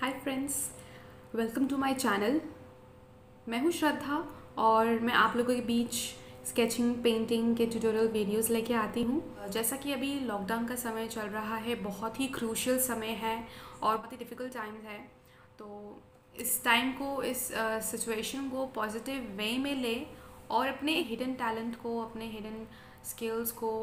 Hi friends, welcome to my channel. मैं हूँ श्रद्धा और मैं आप लोगों के बीच स्केचिंग पेंटिंग के ट्यूटोरियल वीडियोस लेके आती हूँ। जैसा कि अभी लॉकडाउन का समय चल रहा है, बहुत ही क्रूशियल समय है और बहुत ही डिफ़िकल्ट टाइम्स है। तो इस टाइम को, इस सिचुएशन को पॉजिटिव वे में ले और अपने हिडन टैलेंट को, अपने हिडन स्किल्स को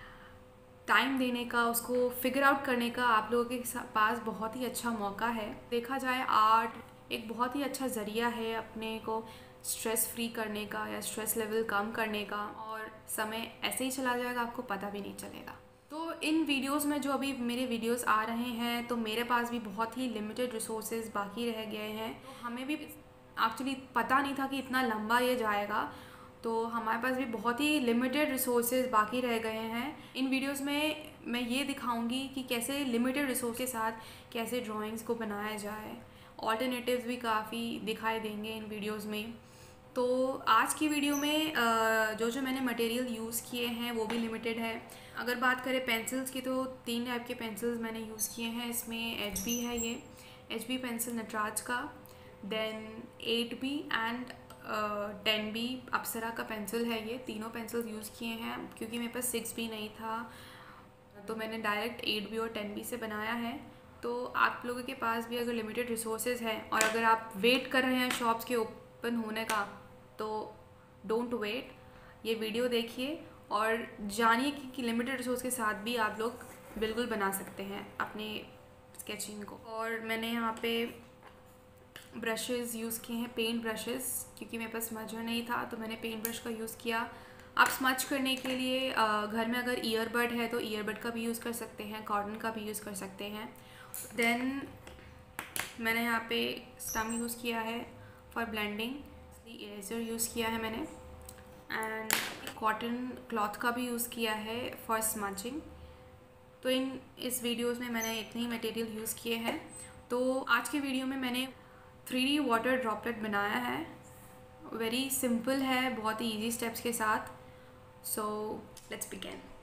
टाइम देने का, उसको फिगर आउट करने का आप लोगों के पास बहुत ही अच्छा मौका है। देखा जाए, आर्ट एक बहुत ही अच्छा ज़रिया है अपने को स्ट्रेस फ्री करने का या स्ट्रेस लेवल कम करने का, और समय ऐसे ही चला जाएगा, आपको पता भी नहीं चलेगा। तो इन वीडियोस में जो अभी मेरे वीडियोस आ रहे हैं, तो मेरे पास भी बहुत ही लिमिटेड रिसोर्सेज बाकी रह गए हैं। तो हमें भी एक्चुअली पता नहीं था कि इतना लंबा ये जाएगा, तो हमारे पास भी बहुत ही लिमिटेड रिसोर्सेज बाकी रह गए हैं। इन वीडियोस में मैं ये दिखाऊंगी कि कैसे लिमिटेड रिसोर्स के साथ कैसे ड्राइंग्स को बनाया जाए। ऑल्टरनेटिव्स भी काफ़ी दिखाई देंगे इन वीडियोस में। तो आज की वीडियो में जो मैंने मटेरियल यूज़ किए हैं वो भी लिमिटेड है। अगर बात करें पेंसिल्स की, तो 3 टाइप के पेंसिल्स मैंने यूज़ किए हैं। इसमें HB है, ये HB पेंसिल नटराज का, देन 8B एंड 10B अप्सरा का पेंसिल है। ये तीनों पेंसिल्स यूज़ किए हैं। क्योंकि मेरे पास 6B नहीं था, तो मैंने डायरेक्ट 8B और 10B से बनाया है। तो आप लोगों के पास भी अगर लिमिटेड रिसोर्सेज हैं और अगर आप वेट कर रहे हैं शॉप्स के ओपन होने का, तो डोंट वेट, ये वीडियो देखिए और जानिए कि लिमिटेड रिसोर्स के साथ भी आप लोग बिल्कुल बना सकते हैं अपने स्केचिंग को। और मैंने यहाँ पे ब्रशेस यूज़ किए हैं, पेंट ब्रशेस, क्योंकि मेरे पास स्मजर नहीं था तो मैंने पेंट ब्रश का यूज़ किया। आप स्मच करने के लिए घर में अगर ईयरबड है तो ईयरबड का भी यूज़ कर सकते हैं, कॉटन का भी यूज़ कर सकते हैं। देन मैंने यहाँ पे स्टम यूज़ किया है फॉर ब्लेंडिंग, इरेजर यूज़ किया है मैंने, एंड कॉटन क्लॉथ का भी यूज़ किया है फॉर स्मचिंग। तो इस वीडियोस में मैंने इतने ही मटेरियल यूज़ किए हैं। तो आज के वीडियो में मैंने 3D वाटर ड्रॉपलेट बनाया है। वेरी सिंपल है, बहुत ही ईजी स्टेप्स के साथ। So let's begin.